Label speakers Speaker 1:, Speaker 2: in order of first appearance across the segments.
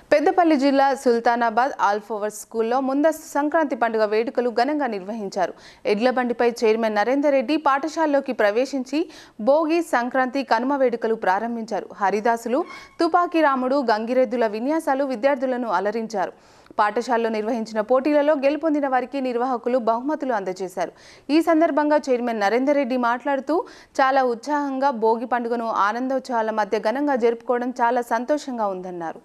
Speaker 1: పెద్దపల్లి జిల్లా సుల్తానాబాద్ ఆల్ఫోర్స్ స్కూల్లో ముందస్తు సంక్రాంతి పండుగ వేడుకలు ఘనంగా నిర్వహించారు. ఎడ్ల బండిపై చైర్మన్ నరేందర్ రెడ్డి పాఠశాలలోకి ప్రవేశించి భోగి, సంక్రాంతి, కనుమ వేడుకలు ప్రారంభించారు. హరిదాసులు, తుపాకిరాముడు, గంగిరెద్దుల విన్యాసాలు విద్యార్థులను అలరించారు. పాఠశాలలో నిర్వహించిన పోటీలలో గెలుపొందిన వారికి నిర్వాహకులు బహుమతులు అందజేశారు. ఈ సందర్భంగా చైర్మన్ నరేందర్ రెడ్డి మాట్లాడుతూ చాలా ఉత్సాహంగా భోగి పండుగను ఆనందోత్సవాల మధ్య ఘనంగా జరుపుకోవడం చాలా సంతోషంగా ఉందన్నారు.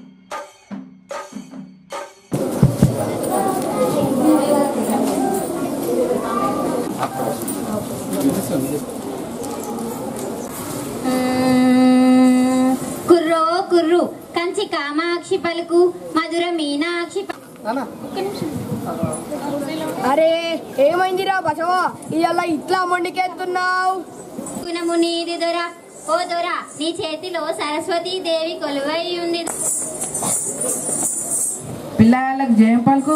Speaker 2: కుర్రో కుర్రు కంచి కామాక్షి పలుకు మధుర మీనాక్షి.
Speaker 3: అరే ఏమైందిరా బసవా, ఇలా ఇట్లా మొండికెత్తున్నావు?
Speaker 2: గుణము నీది దొర, ఓ దొర, నీ చేతిలో సరస్వతీ దేవి కొలువై ఉంది.
Speaker 4: పిల్లలకు జయం పలుకు.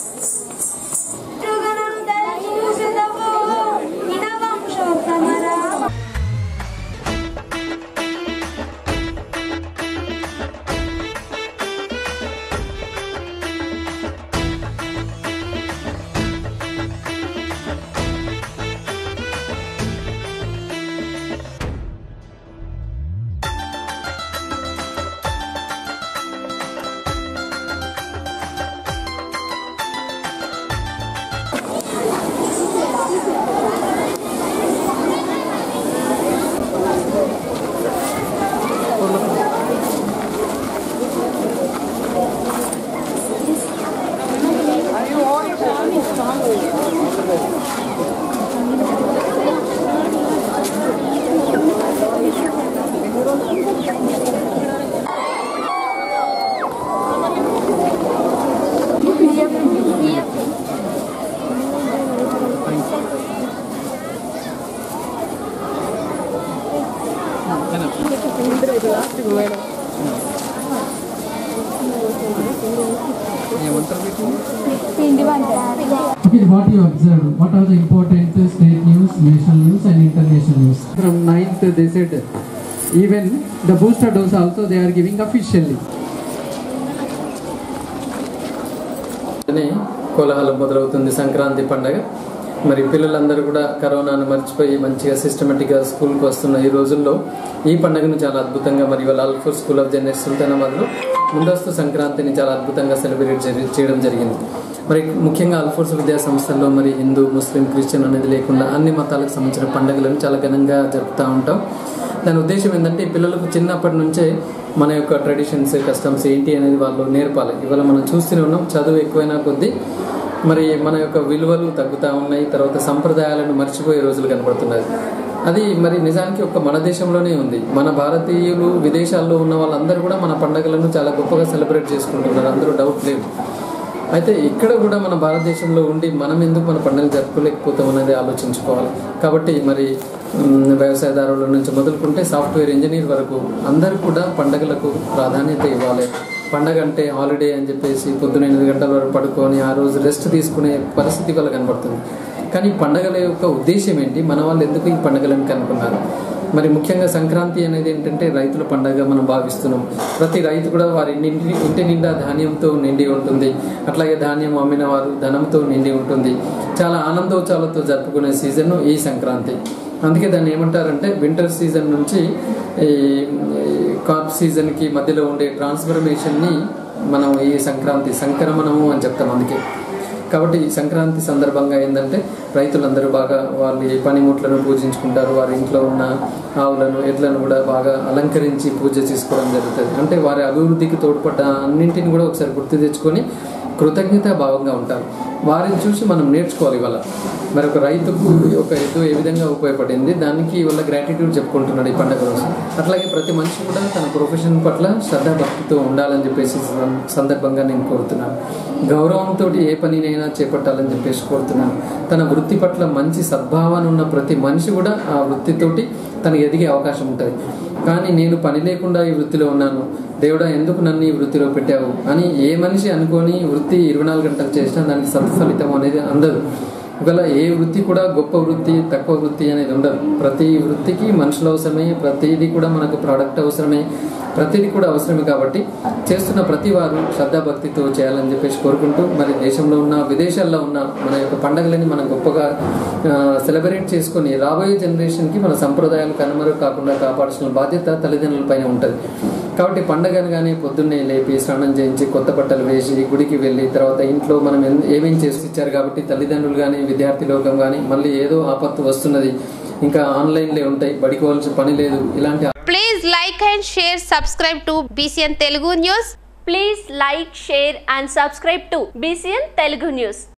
Speaker 5: Okay, what you observed? What are the important state news, national news, and international news? From 9th, they said even the booster dose also they are giving officially.
Speaker 6: కోలాహలం మొదలవుతుంది సంక్రాంతి పండుగ. మరి పిల్లలందరూ కూడా కరోనాను మర్చిపోయి మంచిగా సిస్టమేటిక్గా స్కూల్కి వస్తున్న ఈ రోజుల్లో ఈ పండుగను చాలా అద్భుతంగా మరి వాళ్ళ ఆల్ఫోర్స్ స్కూల్ ఆఫ్ జనరల్ సుల్తానాబాద్లో ముందస్తు సంక్రాంతిని చాలా అద్భుతంగా సెలబ్రేట్ చేయడం జరిగింది. మరి ముఖ్యంగా ఆల్ఫోర్స్ విద్యా సంస్థల్లో మరి హిందూ, ముస్లిం, క్రిస్టియన్ అనేది లేకుండా అన్ని మతాలకు సంబంధించిన పండుగలను చాలా ఘనంగా జరుపుతూ ఉంటాం. దాని ఉద్దేశం ఏంటంటే ఈ పిల్లలకు చిన్నప్పటి నుంచే మన యొక్క ట్రెడిషన్స్, కస్టమ్స్ ఏంటి అనేది వాళ్ళు నేర్పాలి. ఇవాళ మనం చూస్తూనే ఉన్నాం, చదువు ఎక్కువైనా కొద్దీ మరి మన యొక్క విలువలు తగ్గుతూ ఉన్నాయి. తర్వాత సంప్రదాయాలను మర్చిపోయే రోజులు కనపడుతున్నాయి. అది మరి నిజానికి ఒక మన దేశంలోనే ఉంది. మన భారతీయులు విదేశాల్లో ఉన్న వాళ్ళందరూ కూడా మన పండుగలను చాలా గొప్పగా సెలబ్రేట్ చేసుకుంటున్నారు, అందులో డౌట్ లేదు. అయితే ఇక్కడ కూడా మన భారతదేశంలో ఉండి మనం ఎందుకు మన పండుగలు జరుపుకోలేకపోతాం అనేది ఆలోచించుకోవాలి. కాబట్టి మరి వ్యవసాయదారుల నుంచి మొదలుకుంటే సాఫ్ట్వేర్ ఇంజనీర్ వరకు అందరూ కూడా పండుగలకు ప్రాధాన్యత ఇవ్వాలి. పండగ అంటే హాలిడే అని చెప్పేసి పొద్దున 8 గంటల వరకు పడుకొని ఆ రోజు రెస్ట్ తీసుకునే పరిస్థితి వల్ల కనబడుతుంది. కానీ పండుగల యొక్క ఉద్దేశం ఏంటి, మన వాళ్ళు ఎందుకు ఈ పండుగలను కనుక్కున్నారు? మరి ముఖ్యంగా సంక్రాంతి అనేది ఏంటంటే రైతుల పండుగ మనం భావిస్తున్నాం. ప్రతి రైతు కూడా వారి ఇంటి నిండా ధాన్యంతో నిండి ఉంటుంది. అట్లాగే ధాన్యం అమ్మిన వారు ధనంతో నిండి ఉంటుంది. చాలా ఆనందోత్సవాలతో జరుపుకునే సీజన్ ఈ సంక్రాంతి. అందుకే దాన్ని ఏమంటారంటే వింటర్ సీజన్ నుంచి ఈ కాప్ సీజన్కి మధ్యలో ఉండే ట్రాన్స్ఫర్మేషన్ని మనం ఈ సంక్రాంతి సంక్రమణము అని చెప్తాం. అందుకే కాబట్టి ఈ సంక్రాంతి సందర్భంగా ఏంటంటే రైతులందరూ బాగా వాళ్ళ పనిముట్లను పూజించుకుంటారు. వారి ఇంట్లో ఉన్న ఆవులను, ఎడ్లను కూడా బాగా అలంకరించి పూజ చేసుకోవడం జరుగుతుంది. అంటే వారి అభివృద్ధికి తోడ్పడ్డ అన్నింటిని కూడా ఒకసారి గుర్తు తెచ్చుకొని కృతజ్ఞతా భావంగా ఉంటారు. వారిని చూసి మనం నేర్చుకోవాలి. ఇవాళ మరి ఒక రైతుకు ఒక ఎద్దు ఏ విధంగా ఉపయోగపడింది, దానికి వల్ల గ్రాటిట్యూడ్ చెప్పుకుంటున్నాడు ఈ పండుగ రోజు. అట్లాగే ప్రతి మనిషి కూడా తన ప్రొఫెషన్ పట్ల శ్రద్ధాభక్తితో ఉండాలని చెప్పేసి సందర్భంగా నేను కోరుతున్నాను. గౌరవంతో ఏ పనినైనా చేపట్టాలని చెప్పేసి కోరుతున్నాను. తన వృత్తి పట్ల మంచి సద్భావన ఉన్న ప్రతి మనిషి కూడా ఆ వృత్తితోటి తను ఎదిగే అవకాశం ఉంటుంది. కానీ నేను పని లేకుండా ఈ వృత్తిలో ఉన్నాను, దేవుడా ఎందుకు నన్ను ఈ వృత్తిలో పెట్టావు అని ఏ మనిషి అనుకొని వృత్తి 24 గంటలు చేసినా దానికి సత్ఫలితం అనేది అందదు. ఒకవేళ ఏ వృత్తి కూడా గొప్ప వృత్తి తక్కువ వృత్తి అనేది ఉండదు. ప్రతి వృత్తికి మనుషులు అవసరమే, ప్రతిదీ కూడా మనకు ప్రోడక్ట్ అవసరమే, ప్రతిదీ కూడా అవసరమే. కాబట్టి చేస్తున్న ప్రతి వారు శ్రద్ధాభక్తితో చేయాలని చెప్పేసి కోరుకుంటూ, మరి దేశంలో ఉన్న విదేశాల్లో ఉన్న మన యొక్క పండుగలని మనం గొప్పగా సెలబ్రేట్ చేసుకొని రాబోయే జనరేషన్కి మన సంప్రదాయాలు కనుమరుగు కాకుండా కాపాడాల్సిన బాధ్యత తల్లిదండ్రుల పైన ఉంటుంది. కాబట్టి పండగను కానీ పొద్దున్నే లేపి స్నానం చేయించి కొత్త బట్టలు వేసి గుడికి వెళ్ళి తర్వాత ఇంట్లో మనం ఏమేం చేసి ఇచ్చారు కాబట్టి తల్లిదండ్రులు కానీ విద్యార్థి లోకం కానీ మళ్ళీ ఏదో ఆపత్తు వస్తున్నది, ఇంకా ఆన్లైన్లే ఉంటాయి, బడికోవాల్సిన పని లేదు, ఇలాంటి.
Speaker 7: Please like and share, subscribe to Bcn Telugu News.
Speaker 8: Please like, share and subscribe to Bcn Telugu News.